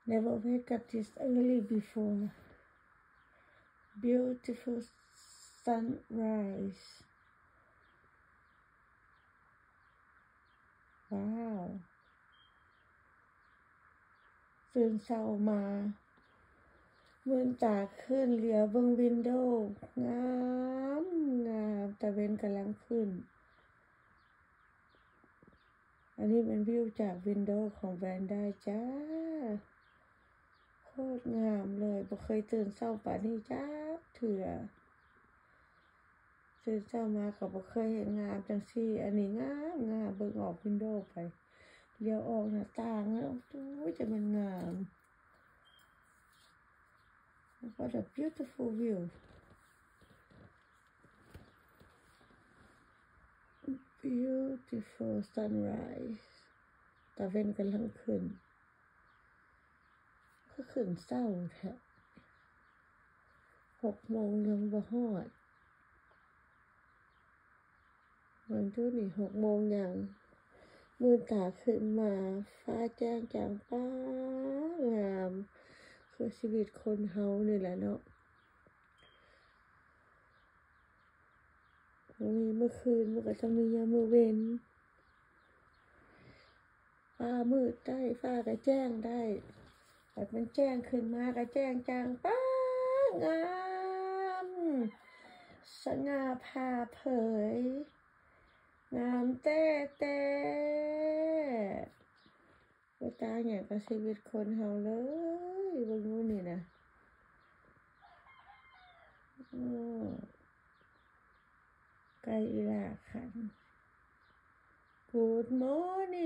Never wake up this early before. Beautiful sunrise. Wow. ตื่นเช้ามามื่นตาขึ้นเหลียวเบิ่งวินโดว์งามตะเวนกำลังขึ้นอันนี้เป็นวิวจากวินโดว์ของแวนได้จ้าโคตรงามเลยบ่เคยตื่นเช้าป่านนี้จ้าเถื่อตื่นเช้ามาก็บ่เคยเห็นงามจังซี่อันนี้งามเบิ่งออกวินโดว์ไปเลี้ยวออกหน้าต่างแล้วโอ้ยจะมันงาม What a beautiful view. Beautiful sunrise. ตะเวนกำลังขึ้นก็ขึ้นเช้าแท้6 โมงยังบ่ฮอดวันทุกนี่6 โมงยังมืดตาขึ้นมาฟ้าแจ้งจางฟ้างามคือชีวิตคนเฮานี่แหละเนาะมีเมื่อคืนมันก็ต้องมียามมื้อเว้นฟ้ามืดได้ฟ้าก็แจ้งได้แต่มันแจ้งขึ้นมาก็แจ้งจางฟ้างามสง่าผ่าเผยงามแต้บ่ตายหยังกับชีวิตคนเฮาเลยเบิ่งนู่นนี่นะไก่อีหลาคัน Good morning